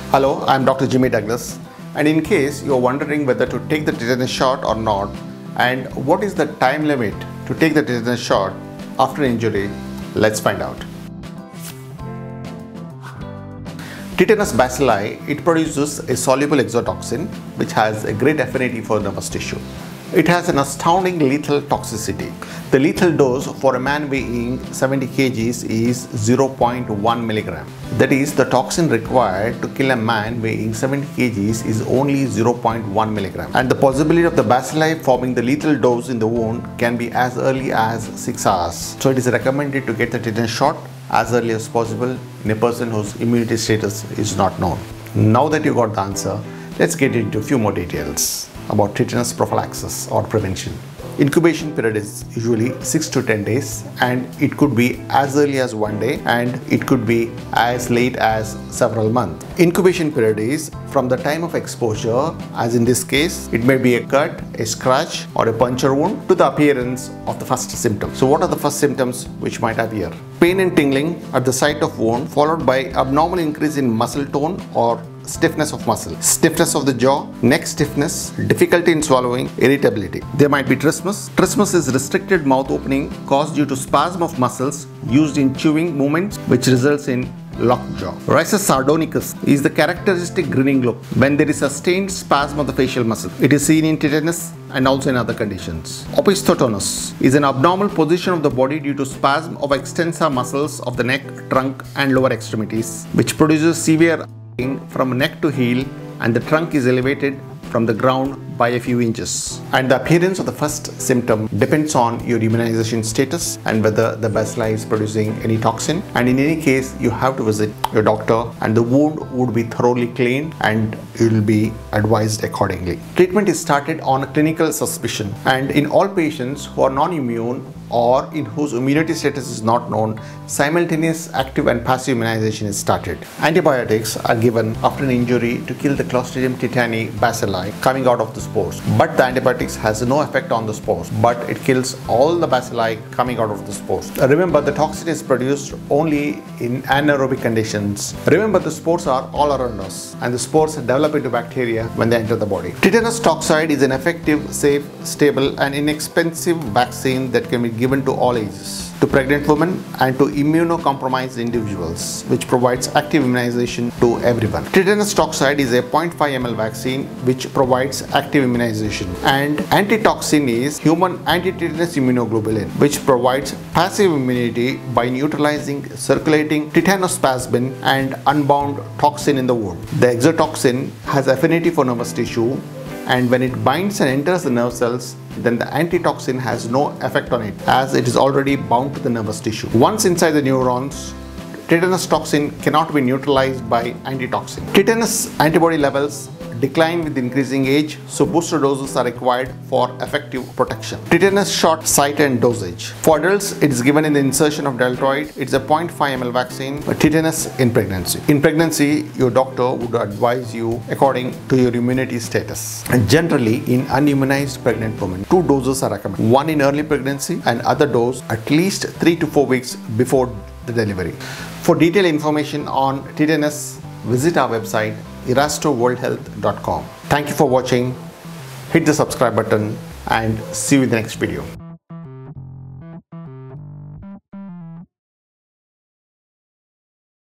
Hello, I am Dr. Jimmy Douglas, and in case you are wondering whether to take the tetanus shot or not and what is the time limit to take the tetanus shot after injury, let's find out. Tetanus bacilli, it produces a soluble exotoxin which has a great affinity for nervous tissue. It has an astounding lethal toxicity. The lethal dose for a man weighing 70 kgs is 0.1 milligram. That is, the toxin required to kill a man weighing 70 kgs is only 0.1 milligram. And the possibility of the bacilli forming the lethal dose in the wound can be as early as 6 hours. So it is recommended to get the tetanus shot as early as possible in a person whose immunity status is not known. Now that you got the answer, let's get into a few more details about tetanus prophylaxis or prevention. Incubation period is usually 6 to 10 days, and it could be as early as 1 day and it could be as late as several months. Incubation period is from the time of exposure, as in this case, it may be a cut, a scratch or a puncture wound, to the appearance of the first symptom. So what are the first symptoms which might appear? Pain and tingling at the site of wound, followed by abnormal increase in muscle tone or stiffness of muscle, stiffness of the jaw, neck stiffness, difficulty in swallowing, irritability. There might be trismus. Trismus is restricted mouth opening caused due to spasm of muscles used in chewing movements, which results in locked jaw. Rhizus sardonicus is the characteristic grinning look when there is sustained spasm of the facial muscle. It is seen in tetanus and also in other conditions. Tetanus is an abnormal position of the body due to spasm of extensor muscles of the neck, trunk and lower extremities, which produces severe from neck to heel, and the trunk is elevated from the ground by a few inches. And the appearance of the first symptom depends on your immunization status and whether the bacilli is producing any toxin. And in any case, you have to visit your doctor, and the wound would be thoroughly cleaned and you will be advised accordingly. Treatment is started on clinical suspicion, and in all patients who are non-immune or in whose immunity status is not known, simultaneous active and passive immunization is started. Antibiotics are given after an injury to kill the Clostridium tetani bacilli coming out of the spores. But the antibiotics has no effect on the spores, but it kills all the bacilli coming out of the spores. Remember, the toxin is produced only in anaerobic conditions. Remember, the spores are all around us, and the spores develop into bacteria when they enter the body. Tetanus toxoid is an effective, safe, stable and inexpensive vaccine that can be given to all ages, to pregnant women and to immunocompromised individuals, which provides active immunization to everyone. Tetanus toxoid is a 0.5 ml vaccine which provides active immunization, and antitoxin is human antitetanus immunoglobulin, which provides passive immunity by neutralizing circulating tetanospasmin and unbound toxin in the wound. The exotoxin has affinity for nervous tissue, and when it binds and enters the nerve cells, then the antitoxin has no effect on it, as it is already bound to the nervous tissue. Once inside the neurons, tetanus toxin cannot be neutralized by antitoxin. Tetanus antibody levels decline with increasing age, so booster doses are required for effective protection. Tetanus shot site and dosage. For adults, it is given in the insertion of deltoid. It's a 0.5 ml vaccine for tetanus in pregnancy. In pregnancy, your doctor would advise you according to your immunity status. And generally, in unimmunized pregnant women, 2 doses are recommended. One in early pregnancy and other dose at least 3 to 4 weeks before the delivery. For detailed information on tetanus, visit our website erastoworldhealth.com. Thank you for watching. Hit the subscribe button and see you in the next video.